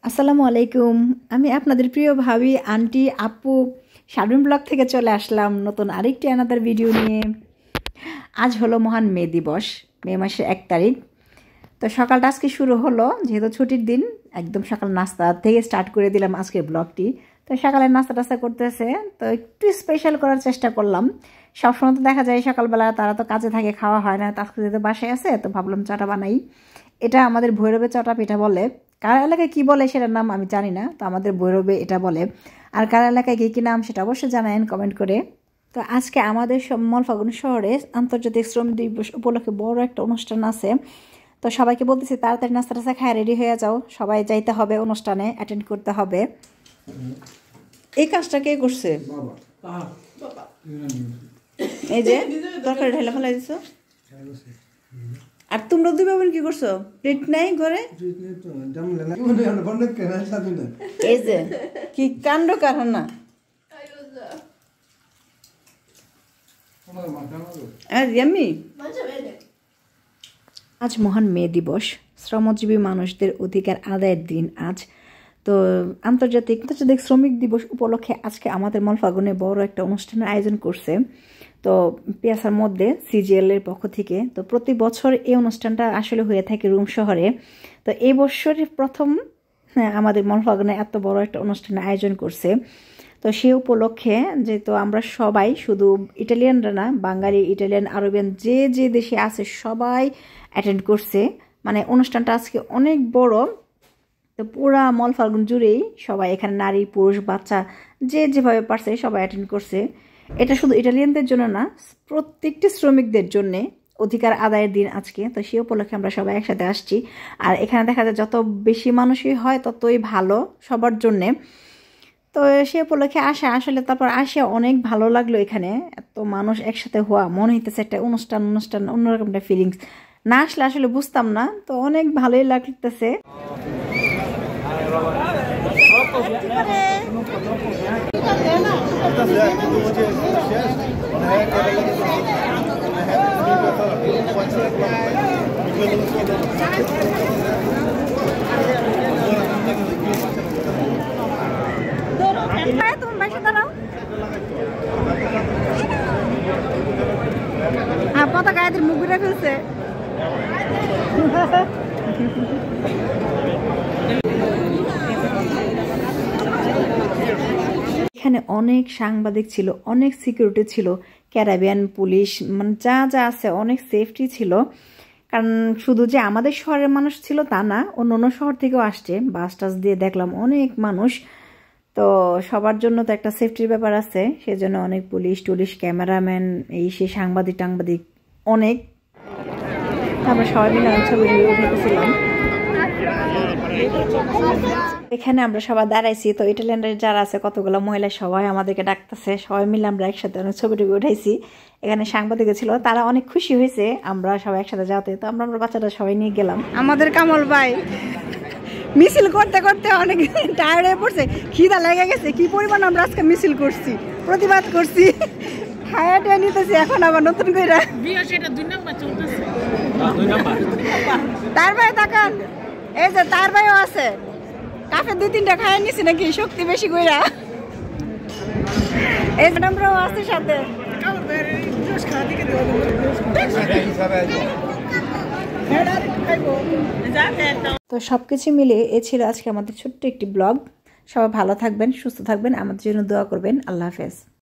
আসসালামু আলাইকুম। আমি আপনাদের প্রিয় ভাবি, আন্টি, আপু শারমিন ব্লগ থেকে চলে আসলাম নতুন আরেকটি আনাদার ভিডিও নিয়ে। আজ হলো মহান মে দিবস, মে মাসের 1 তারিখ। তো সকালটা আজকে শুরু হলো, যেহেতু ছুটির দিন, একদম সকাল নাস্তা থেকে স্টার্ট করে দিলাম আজকের ব্লগটি। তো সকালে নাস্তা টাস্তা করতেছে, তো একটু স্পেশাল করার চেষ্টা করলাম। সবসময় তো দেখা যায় সকালবেলা তারা তো কাজে থাকে, খাওয়া হয় না, আজকে যেহেতু বাসায় আছে তো ভাবলাম চাটা বানাই। এটা আমাদের ভৈরবে চটা পিঠা বলে। কার এলাকায় কী বলে সেটার নাম আমি জানি না, তো আমাদের ভৈরবে এটা বলে। আর কার এলাকায় কী কী নাম সেটা অবশ্যই জানায়েন কমেন্ট করে। তো আজকে আমাদের মলফাগুন শহরে আন্তর্জাতিক শ্রম দিবস উপলক্ষে বড় একটা অনুষ্ঠান আছে। তো সবাইকে বলতেছি তাড়াতাড়ি নাস্তা টাস্তা খায় রেডি হয়ে যাও, সবাই যাইতে হবে অনুষ্ঠানে, অ্যাটেন্ড করতে হবে। এই কাজটা কে করছে? এই যে তরকারি ঢেলে ফেলাই দিছো। আর তোমরা দুই বাবুন কি করছো? প্লেট নাই ঘরে? এই যে কি কাণ্ড কারখানা। আজ মহান মে দিবস, শ্রমজীবী মানুষদের অধিকার আদায়ের দিন আজ। তো আন্তর্জাতিক শ্রমিক দিবস উপলক্ষে আজকে আমাদের মলফাগুনে বড় একটা অনুষ্ঠানের আয়োজন করছে। তো পিয়াসার মধ্যে সিজিএল এর পক্ষ থেকে। তো প্রতি বছর এই অনুষ্ঠানটা আসলে হয়ে থাকে রুম শহরে। তো এই বছরের প্রথম আমাদের মলফাগুনে এত বড় একটা অনুষ্ঠানের আয়োজন করছে। তো সে উপলক্ষে যেহেতু আমরা সবাই, শুধু ইটালিয়ানরা না, বাঙালি, ইটালিয়ান, আরবিয়ান যে যে দেশে আছে সবাই অ্যাটেন্ড করছে। মানে অনুষ্ঠানটা আজকে অনেক বড়। তো পুরা মলফাগুন জুড়েই সবাই, এখানে নারী, পুরুষ, বাচ্চা যে যেভাবে পারছে সবাই অ্যাটেন্ড করছে। এটা শুধু ইটালিয়ানদের জন্য না, প্রত্যেকটি শ্রমিকদের জন্যে অধিকার আদায়ের দিন আজকে। তো সে উপলক্ষে আমরা সবাই একসাথে আসছি। আর এখানে দেখা যায় যত বেশি মানুষই হয় ততই ভালো সবার জন্যে। তো সে উপলক্ষে আসা আসলে, তারপর আসে অনেক ভালো লাগলো। এখানে এত মানুষ একসাথে হওয়া, মনে হইতেছে একটা অনুষ্ঠান অন্যরকম একটা ফিলিংস। না আসলে আসলে বুঝতাম না, তো অনেক ভালোই লাগতেছে। পতাকা এদের মুখ ঘুরে ফেলছে। এখানে অনেক সাংবাদিক ছিল, অনেক সিকিউরিটি ছিল, ক্যারাবিয়ান পুলিশ, মানে যা যা আছে অনেক সেফটি ছিল। কারণ শুধু যে আমাদের শহরের মানুষ ছিল তা না, অন্য শহর থেকেও আসছে। বাস টাস দিয়ে দেখলাম অনেক মানুষ। তো সবার জন্য তো একটা সেফটির ব্যাপার আছে, সেজন্য অনেক পুলিশ টুলিশ, ক্যামেরাম্যান, এই সেই সাংবাদিক টাংবাদিক অনেক। আমরা সবাই মিলে ছবি উঠেছিলাম। এখানে আমরা সবাই দাঁড়াইছি। তো ইটালিয়ানরা যারা আছে কতগুলো মহিলা সবাই আমাদেরকে ডাকতেছে, সবাই মিলে আমরা একসাথে অনেক ছবি টবি উঠাইছি। এখানে সাংবাদিক ছিল, তারা অনেক খুশি হয়েছে আমরা সবাই একসাথে যাতে। তো আমরা বাচ্চাটা সবাই নিয়ে গেলাম। আমাদের কামল ভাই মিছিল করতে করতে অনেক টায়ার্ড হয়ে পড়ছে, খিদা লেগে গেছে। কি পরিমাণ আমরা আজকে মিছিল করছি, প্রতিবাদ করছি, খায়া টেয়া নিতেছি। এখন আবার নতুন করে তার ভাই তাকান, এই যে তার ভাইও আছে, কাফে 2-3টা খাইয়ে নিছি নাকি, শক্তি বেশি কইরা। এই ম্যাডামরাও আছে সাথে। তো সবকিছু মিলে এ ছিল আজকে আমাদের ছোট্ট একটি ব্লগ। সবাই ভালো থাকবেন, সুস্থ থাকবেন, আমাদের জন্য দোয়া করবেন। আল্লাহ হাফেজ।